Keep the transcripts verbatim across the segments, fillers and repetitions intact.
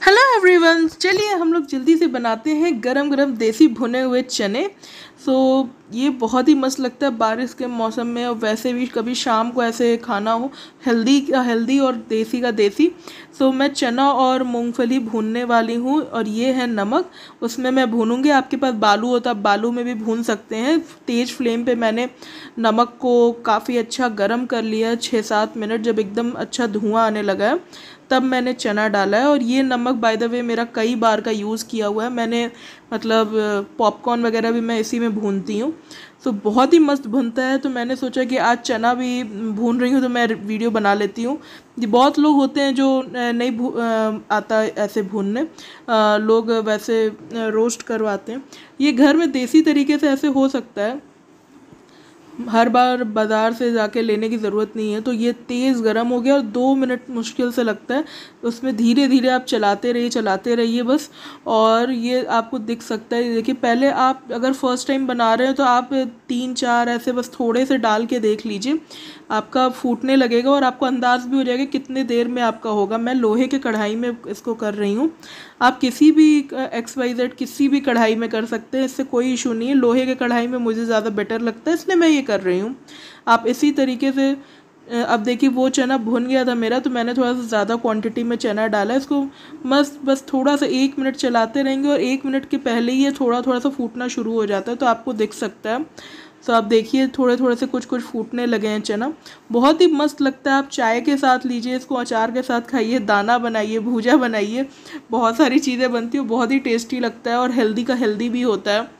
Hello everyone, चलिए हम लोग जल्दी से बनाते हैं गरम गरम देसी भुने हुए चने। सो so, ये बहुत ही मस्त लगता है बारिश के मौसम में, और वैसे भी कभी शाम को ऐसे खाना हो, हेल्दी का हेल्दी और देसी का देसी। सो so, मैं चना और मूंगफली भूनने वाली हूँ, और ये है नमक, उसमें मैं भूनूंगी। आपके पास बालू हो तो आप बालू में भी भून सकते हैं। तेज़ फ्लेम पे मैंने नमक को काफ़ी अच्छा गरम कर लिया, छः सात मिनट। जब एकदम अच्छा धुआं आने लगा है तब मैंने चना डाला है। और ये नमक बाय द वे मेरा कई बार का यूज़ किया हुआ है मैंने, मतलब पॉपकॉर्न वगैरह भी मैं इसी में भूनती हूँ। तो बहुत ही मस्त भुनता है। तो मैंने सोचा कि आज चना भी भून रही हूँ तो मैं वीडियो बना लेती हूँ। बहुत लोग होते हैं जो नहीं भू आता ऐसे भूनने, लोग वैसे रोस्ट करवाते हैं। ये घर में देसी तरीके से ऐसे हो सकता है, हर बार बाज़ार से जाके लेने की ज़रूरत नहीं है। तो ये तेज़ गरम हो गया और दो मिनट मुश्किल से लगता है। उसमें धीरे धीरे आप चलाते रहिए चलाते रहिए बस। और ये आपको दिख सकता है, देखिए पहले आप अगर फर्स्ट टाइम बना रहे हो तो आप तीन चार ऐसे बस थोड़े से डाल के देख लीजिए, आपका फूटने लगेगा और आपको अंदाज़ भी हो जाएगा कितने देर में आपका होगा। मैं लोहे के कढ़ाई में इसको कर रही हूँ, आप किसी भी एक्स वाई जेड किसी भी कढ़ाई में कर सकते हैं, इससे कोई इशू नहीं है। लोहे के कढ़ाई में मुझे ज़्यादा बेटर लगता है, इसलिए मैं ये कर रही हूँ। आप इसी तरीके से, अब देखिए वो चना भुन गया था मेरा, तो मैंने थोड़ा सा ज़्यादा क्वांटिटी में चना डाला। इसको मस्त बस थोड़ा सा एक मिनट चलाते रहेंगे, और एक मिनट के पहले ही ये थोड़ा थोड़ा सा फूटना शुरू हो जाता है, तो आपको दिख सकता है। तो आप देखिए थोड़े थोड़े से कुछ कुछ फूटने लगे हैं चना। बहुत ही मस्त लगता है। आप चाय के साथ लीजिए इसको, अचार के साथ खाइए, दाना बनाइए, भूजा बनाइए, बहुत सारी चीज़ें बनती हैं, बहुत ही टेस्टी लगता है और हेल्दी का हेल्दी भी होता है।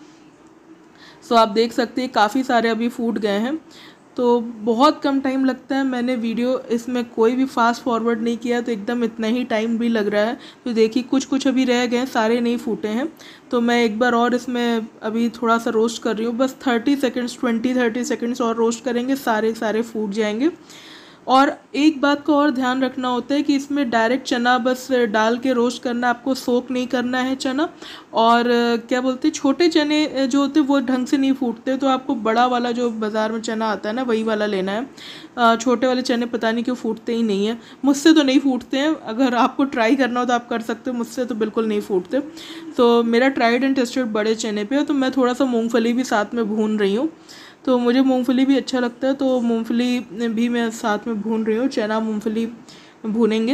सो आप देख सकते हैं काफ़ी सारे अभी फूट गए हैं, तो बहुत कम टाइम लगता है। मैंने वीडियो इसमें कोई भी फास्ट फॉरवर्ड नहीं किया, तो एकदम इतना ही टाइम भी लग रहा है। तो देखिए कुछ कुछ अभी रह गए, सारे नहीं फूटे हैं। तो मैं एक बार और इसमें अभी थोड़ा सा रोस्ट कर रही हूँ, बस thirty seconds twenty thirty seconds और रोस्ट करेंगे, सारे सारे फूट जाएंगे। और एक बात को और ध्यान रखना होता है कि इसमें डायरेक्ट चना बस डाल के रोस्ट करना, आपको सोक नहीं करना है चना। और क्या बोलते हैं, छोटे चने जो होते हैं वो ढंग से नहीं फूटते, तो आपको बड़ा वाला जो बाज़ार में चना आता है ना, वही वाला लेना है। छोटे वाले चने पता नहीं क्यों फूटते ही नहीं है। मुझसे तो नहीं फूटते हैं, अगर आपको ट्राई करना हो तो आप कर सकते हो, मुझसे तो बिल्कुल नहीं फूटते। तो मेरा ट्राइड एंड टेस्टेड बड़े चने पे है। तो मैं थोड़ा सा मूँगफली भी साथ में भून रही हूँ, तो मुझे मूंगफली भी अच्छा लगता है, तो मूंगफली भी मैं साथ में भून रही हूँ। चना मूंगफली भूनेंगे।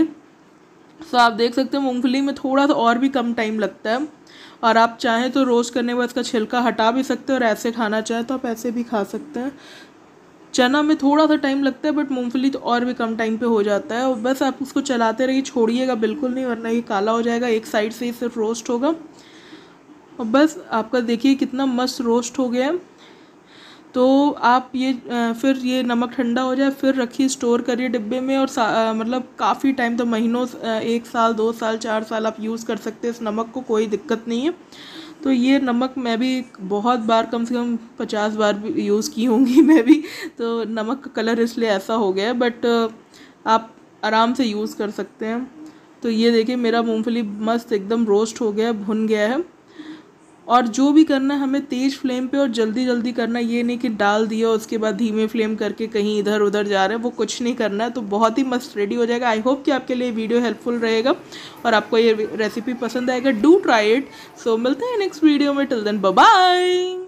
तो आप देख सकते हैं मूंगफली में थोड़ा सा और भी कम टाइम लगता है, और आप चाहें तो रोस्ट करने के बाद इसका छिलका हटा भी सकते हैं, और ऐसे खाना चाहें तो आप ऐसे भी खा सकते हैं। चना में थोड़ा सा टाइम लगता है, बट मूंगफली तो और भी कम टाइम पे हो जाता है। और बस आप उसको चलाते रहिए, छोड़िएगा बिल्कुल नहीं, वरना ये काला हो जाएगा। एक साइड से ही सिर्फ रोस्ट होगा, और बस आपका देखिए कितना मस्त रोस्ट हो गया है। तो आप ये फिर ये नमक ठंडा हो जाए फिर रखिए, स्टोर करिए डिब्बे में, और मतलब काफ़ी टाइम, तो महीनों, एक साल दो साल चार साल आप यूज़ कर सकते हैं इस नमक को, कोई दिक्कत नहीं है। तो ये नमक मैं भी बहुत बार, कम से कम पचास बार भी यूज़ की होंगी मैं भी। तो नमक का कलर इसलिए ऐसा हो गया है, बट आप आराम से यूज़ कर सकते हैं। तो ये देखिए मेरा मूँगफली मस्त एकदम रोस्ट हो गया, भुन गया है। और जो भी करना है हमें तेज़ फ्लेम पे और जल्दी जल्दी करना है, ये नहीं कि डाल दिया उसके बाद धीमे फ्लेम करके कहीं इधर उधर जा रहे हैं, वो कुछ नहीं करना है। तो बहुत ही मस्त रेडी हो जाएगा। आई होप कि आपके लिए वीडियो हेल्पफुल रहेगा और आपको ये रेसिपी पसंद आएगा। Do try it. सो मिलते हैं नेक्स्ट वीडियो में, टिल देन बाय बाय।